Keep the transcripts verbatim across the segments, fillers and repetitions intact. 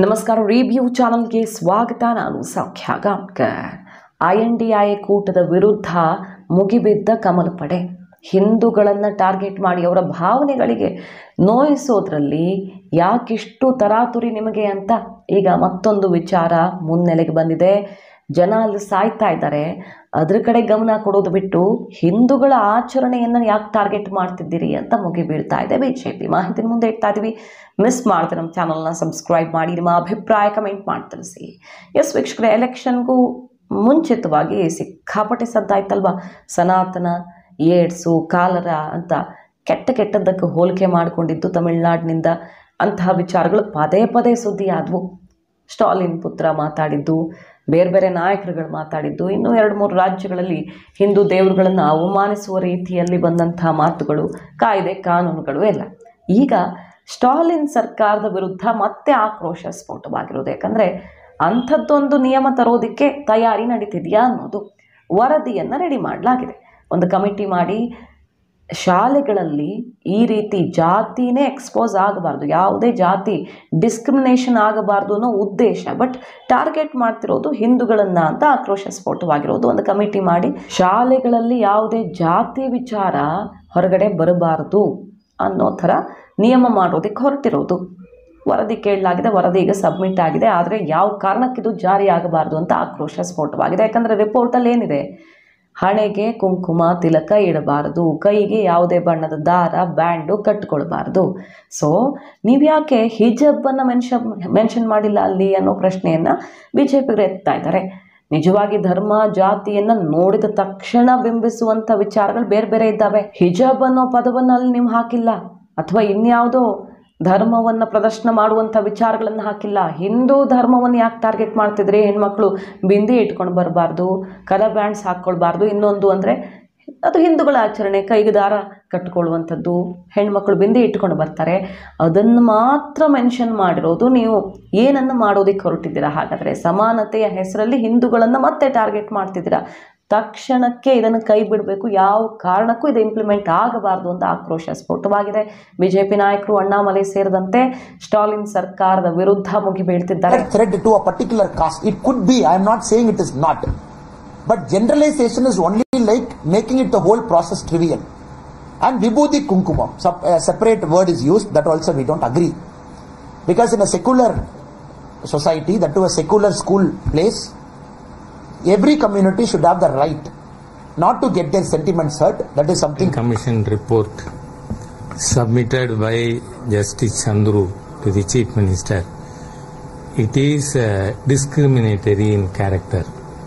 ನಮಸ್ಕಾರ, ರಿವ್ಯೂ ಚಾನಲ್ಗೆ ಸ್ವಾಗತ. ನಾನು Saukhya Gaonkar. I N D I ಕೂಟದ ವಿರುದ್ಧ ಮುಗಿಬಿದ್ದ ಕಮಲ ಪಡೆ ಹಿಂದೂಗಳನ್ನು ಟಾರ್ಗೆಟ್ ಮಾಡಿ ಅವರ ಭಾವನೆಗಳಿಗೆ ನೋಯಿಸೋದ್ರಲ್ಲಿ ಯಾಕಿಷ್ಟು ತರಾತುರಿ ನಿಮಗೆ ಅಂತ ಈಗ ಮತ್ತೊಂದು ವಿಚಾರ ಮುನ್ನೆಲೆಗೆ ಬಂದಿದೆ. ಜನ ಅಲ್ಲಿ ಸಾಯ್ತಾ ಇದ್ದಾರೆ, ಅದ್ರ ಕಡೆ ಗಮನ ಕೊಡೋದು ಬಿಟ್ಟು ಹಿಂದೂಗಳ ಆಚರಣೆಯನ್ನು ಯಾಕೆ ಟಾರ್ಗೆಟ್ ಮಾಡ್ತಿದ್ದೀರಿ ಅಂತ ಮುಗಿ ಬೀಳ್ತಾ ಇದೆ ಬಿಜೆಪಿ. ಮಾಹಿತಿ ಮುಂದೆ ಇಡ್ತಾ ಇದ್ದೀವಿ, ಮಿಸ್ ಮಾಡ್ತಾರೆ ನಮ್ಮ ಚಾನಲ್ನ ಸಬ್ಸ್ಕ್ರೈಬ್ ಮಾಡಿ, ನಿಮ್ಮ ಅಭಿಪ್ರಾಯ ಕಮೆಂಟ್ ಮಾಡಿ ತಿಳಿಸಿ. ಎಸ್ ವೀಕ್ಷಕರೇ, ಎಲೆಕ್ಷನ್ಗೂ ಮುಂಚಿತವಾಗಿ ಸಿಕ್ಕಾಪಟ್ಟೆ ಸದ್ದಾಯ್ತಲ್ವಾ. ಸನಾತನ, ಏಡ್ಸು, ಕಾಲರ ಅಂತ ಕೆಟ್ಟ ಕೆಟ್ಟದ್ದಕ್ಕೆ ಹೋಲಿಕೆ ಮಾಡಿಕೊಂಡಿದ್ದು ತಮಿಳುನಾಡಿನಿಂದ ಅಂತಹ ವಿಚಾರಗಳು ಪದೇ ಪದೇ ಸುದ್ದಿ ಆದವು. ಸ್ಟಾಲಿನ್ ಪುತ್ರ ಮಾತಾಡಿದ್ದು, ಬೇರೆ ಬೇರೆ ನಾಯಕರುಗಳು ಮಾತಾಡಿದ್ದು, ಇನ್ನೂ ಎರಡು ಮೂರು ರಾಜ್ಯಗಳಲ್ಲಿ ಹಿಂದೂ ದೇವರುಗಳನ್ನು ಅವಮಾನಿಸುವ ರೀತಿಯಲ್ಲಿ ಬಂದಂಥ ಮಾತುಗಳು, ಕಾಯ್ದೆ ಕಾನೂನುಗಳು ಎಲ್ಲ. ಈಗ ಸ್ಟಾಲಿನ್ ಸರ್ಕಾರದ ವಿರುದ್ಧ ಮತ್ತೆ ಆಕ್ರೋಶ ಸ್ಫೋಟವಾಗಿರೋದು. ಯಾಕಂದರೆ ಅಂಥದ್ದೊಂದು ನಿಯಮ ತರೋದಕ್ಕೆ ತಯಾರಿ ನಡೀತಿದೆಯಾ ಅನ್ನೋದು ವರದಿಯನ್ನು ರೆಡಿ ಮಾಡಲಾಗಿದೆ. ಒಂದು ಕಮಿಟಿ ಮಾಡಿ ಶಾಲೆಗಳಲ್ಲಿ ಈ ರೀತಿ ಜಾತಿನೇ ಎಕ್ಸ್ಪೋಸ್ ಆಗಬಾರ್ದು, ಯಾವುದೇ ಜಾತಿ ಡಿಸ್ಕ್ರಿಮಿನೇಷನ್ ಆಗಬಾರ್ದು ಅನ್ನೋ ಉದ್ದೇಶ. ಬಟ್ ಟಾರ್ಗೆಟ್ ಮಾಡ್ತಿರೋದು ಹಿಂದೂಗಳನ್ನು ಅಂತ ಆಕ್ರೋಶ ಸ್ಫೋಟವಾಗಿರೋದು. ಒಂದು ಕಮಿಟಿ ಮಾಡಿ ಶಾಲೆಗಳಲ್ಲಿ ಯಾವುದೇ ಜಾತಿ ವಿಚಾರ ಹೊರಗಡೆ ಬರಬಾರ್ದು ಅನ್ನೋ ಥರ ನಿಯಮ ಮಾಡೋದಕ್ಕೆ ಹೊರಟಿರೋದು. ವರದಿ ಕೇಳಲಾಗಿದೆ, ವರದಿ ಈಗ ಸಬ್ಮಿಟ್ ಆಗಿದೆ. ಆದರೆ ಯಾವ ಕಾರಣಕ್ಕಿದು ಜಾರಿ ಆಗಬಾರ್ದು ಅಂತ ಆಕ್ರೋಶ ಸ್ಫೋಟವಾಗಿದೆ. ಯಾಕಂದರೆ ರಿಪೋರ್ಟಲ್ಲಿ ಏನಿದೆ, ಹಣೆಗೆ ಕುಂಕುಮ ತಿಲಕ ಇಡಬಾರ್ದು, ಕೈಗೆ ಯಾವುದೇ ಬಣ್ಣದ ದಾರ ಬ್ಯಾಂಡು ಕಟ್ಕೊಳ್ಬಾರ್ದು. ಸೊ ನೀವು ಯಾಕೆ ಹಿಜಾಬನ್ನು ಮೆನ್ಷನ್ ಮೆನ್ಷನ್ ಮಾಡಿಲ್ಲ ಅಲ್ಲಿ ಅನ್ನೋ ಪ್ರಶ್ನೆಯನ್ನು ಬಿ ಜೆ ಪಿಗರು ಎತ್ತಾ ಇದ್ದಾರೆ. ನಿಜವಾಗಿ ಧರ್ಮ ಜಾತಿಯನ್ನು ನೋಡಿದ ತಕ್ಷಣ ಬಿಂಬಿಸುವಂಥ ವಿಚಾರಗಳು ಬೇರೆ ಬೇರೆ ಇದ್ದಾವೆ. ಹಿಜಾಬ್ ಅನ್ನೋ ಪದವನ್ನು ಅಲ್ಲಿ ನೀವು ಹಾಕಿಲ್ಲ, ಅಥವಾ ಇನ್ಯಾವುದೋ ಧರ್ಮವನ್ನು ಪ್ರದರ್ಶನ ಮಾಡುವಂಥ ವಿಚಾರಗಳನ್ನು ಹಾಕಿಲ್ಲ. ಹಿಂದೂ ಧರ್ಮವನ್ನು ಯಾಕೆ ಟಾರ್ಗೆಟ್ ಮಾಡ್ತಿದ್ರಿ? ಹೆಣ್ಮಕ್ಳು ಬಿಂದಿ ಇಟ್ಕೊಂಡು ಬರಬಾರ್ದು, ಕಲರ್ ಬ್ಯಾಂಡ್ಸ್ ಹಾಕ್ಕೊಳ್ಬಾರ್ದು. ಇನ್ನೊಂದು ಅಂದರೆ ಅದು ಹಿಂದೂಗಳ ಆಚರಣೆ, ಕೈಗೆ ದಾರ ಕಟ್ಕೊಳ್ಳುವಂಥದ್ದು, ಹೆಣ್ಮಕ್ಳು ಬಿಂದಿ ಇಟ್ಕೊಂಡು ಬರ್ತಾರೆ, ಅದನ್ನು ಮಾತ್ರ ಮೆನ್ಷನ್ ಮಾಡಿರೋದು. ನೀವು ಏನನ್ನು ಮಾಡೋದಕ್ಕೆ ಹೊರಟಿದ್ದೀರಾ? ಹಾಗಾದರೆ ಸಮಾನತೆಯ ಹೆಸರಲ್ಲಿ ಹಿಂದೂಗಳನ್ನು ಮತ್ತೆ ಟಾರ್ಗೆಟ್ ಮಾಡ್ತಿದ್ದೀರಾ. ತಕ್ಷಣಕ್ಕೆ ಇದನ್ನು ಕೈ ಬಿಡಬೇಕು, ಯಾವ ಕಾರಣಕ್ಕೂ ಇದು ಇಂಪ್ಲಿಮೆಂಟ್ ಆಗಬಾರ್ದು ಅಂತ ಆಕ್ರೋಶ ಸ್ಫೋಟವಾಗಿದೆ. ಬಿಜೆಪಿ ನಾಯಕರು ಅಣ್ಣಾಮಲೈ ಸೇರಿದಂತೆ ಸ್ಟಾಲಿನ್ ಸರ್ಕಾರದ ವಿರುದ್ಧ ಮುಗಿ ಬೀಳ್ತಿದ್ದಾರೆ. Thread to a particular caste, it could be, I am not saying it is not, but generalization is only like making it the whole process trivial. And vibhuti kunkumam, a separate word is used, that also we don't agree, because in a secular society, that to a secular school place, every community should have the right not to get their sentiments hurt. That is something. Commission report submitted by Justice Chandru to the Chief Minister. It is uh, discriminatory in character.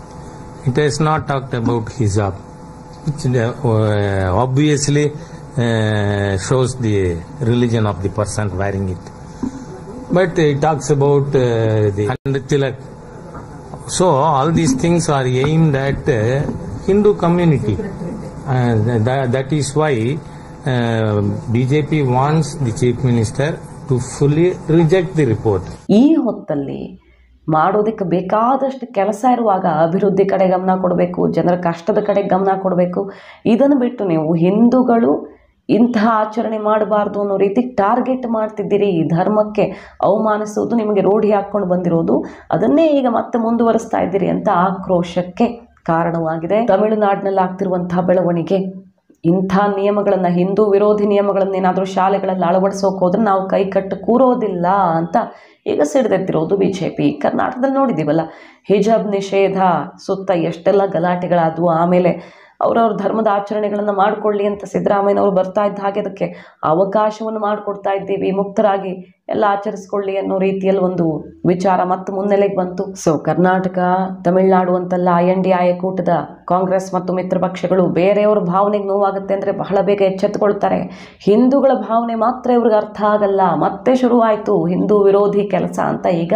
It has not talked about hijab, which uh, obviously uh, shows the religion of the person wearing it. But it talks about uh, the and tilak. So all these things are aimed at uh, Hindu community. Uh, that, that is why uh, B J P wants the Chief Minister to fully reject the report. ಈ ಹೊತ್ತಲ್ಲಿ ಮಾಡೋದಕ್ಕೆ ಬೇಕಾದಷ್ಟು ಕೆಲಸ ಇರುವಾಗ ಅಭಿವೃದ್ಧಿ ಕಡೆ ಗಮನ ಕೊಡಬೇಕು, ಜನರ ಕಷ್ಟದ ಕಡೆ ಗಮನ ಕೊಡಬೇಕು. ಇದನ್ನು ಬಿಟ್ಟು ನೀವು ಹಿಂದೂಗಳು ಇಂತಹ ಆಚರಣೆ ಮಾಡಬಾರ್ದು ಅನ್ನೋ ರೀತಿ ಟಾರ್ಗೆಟ್ ಮಾಡ್ತಿದ್ದೀರಿ. ಈ ಧರ್ಮಕ್ಕೆ ಅವಮಾನಿಸೋದು ನಿಮಗೆ ರೂಢಿ ಹಾಕ್ಕೊಂಡು ಬಂದಿರೋದು, ಅದನ್ನೇ ಈಗ ಮತ್ತೆ ಮುಂದುವರಿಸ್ತಾ ಇದ್ದೀರಿ ಅಂತ ಆಕ್ರೋಶಕ್ಕೆ ಕಾರಣವಾಗಿದೆ. ತಮಿಳುನಾಡಿನಲ್ಲಿ ಆಗ್ತಿರುವಂತಹ ಬೆಳವಣಿಗೆ, ಇಂಥ ನಿಯಮಗಳನ್ನು, ಹಿಂದೂ ವಿರೋಧಿ ನಿಯಮಗಳನ್ನು ಏನಾದರೂ ಶಾಲೆಗಳಲ್ಲಿ ಅಳವಡಿಸೋಕೆ ಹೋದ್ರೆ ನಾವು ಕೈ ಕಟ್ಟು ಕೂರೋದಿಲ್ಲ ಅಂತ ಈಗ ಸಿಡಿದೆತ್ತಿರೋದು ಬಿ ಜೆ ಪಿ. ಕರ್ನಾಟಕದಲ್ಲಿ ನೋಡಿದ್ದೀವಲ್ಲ, ಹಿಜಾಬ್ ನಿಷೇಧ ಸುತ್ತ ಎಷ್ಟೆಲ್ಲ ಗಲಾಟೆಗಳಾದವು. ಆಮೇಲೆ ಅವರವ್ರ ಧರ್ಮದ ಆಚರಣೆಗಳನ್ನು ಮಾಡಿಕೊಳ್ಳಿ ಅಂತ ಸಿದ್ದರಾಮಯ್ಯನವರು ಬರ್ತಾ ಇದ್ದ ಹಾಗೆ ಅದಕ್ಕೆ ಅವಕಾಶವನ್ನು ಮಾಡಿಕೊಡ್ತಾ ಇದ್ದೀವಿ, ಮುಕ್ತರಾಗಿ ಎಲ್ಲ ಆಚರಿಸ್ಕೊಳ್ಳಿ ಅನ್ನೋ ರೀತಿಯಲ್ಲಿ ಒಂದು ವಿಚಾರ ಮತ್ತು ಮುನ್ನೆಲೆಗೆ ಬಂತು. ಸೊ ಕರ್ನಾಟಕ, ತಮಿಳುನಾಡು ಅಂತಲ್ಲ, ಐ ಎನ್ ಡಿ ಐ ಕೂಟದ ಕಾಂಗ್ರೆಸ್ ಮತ್ತು ಮಿತ್ರ ಪಕ್ಷಗಳು ಬೇರೆಯವ್ರ ಭಾವನೆಗೆ ನೋವಾಗುತ್ತೆ ಅಂದರೆ ಬಹಳ ಬೇಗ ಎಚ್ಚೆತ್ತುಕೊಳ್ತಾರೆ. ಹಿಂದೂಗಳ ಭಾವನೆ ಮಾತ್ರ ಇವ್ರಿಗೆ ಅರ್ಥ ಆಗಲ್ಲ, ಮತ್ತೆ ಶುರುವಾಯಿತು ಹಿಂದೂ ವಿರೋಧಿ ಕೆಲಸ ಅಂತ ಈಗ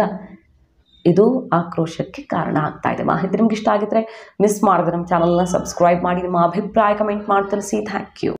ಇದು ಆಕ್ರೋಶಕ್ಕೆ ಕಾರಣ ಆಗ್ತಾ ಇದೆ. ಮಾಹಿತಿ ನಿಮ್ಗೆ ಇಷ್ಟ ಆಗಿದ್ರೆ ಮಿಸ್ ಮಾಡಿದ್ರೆ ನಮ್ಮ ಚಾನಲ್ನ ಸಬ್ಸ್ಕ್ರೈಬ್ ಮಾಡಿ, ನಿಮ್ಮ ಅಭಿಪ್ರಾಯ ಕಮೆಂಟ್ ಮಾಡಿ ತಿಳಿಸಿ. Thank you.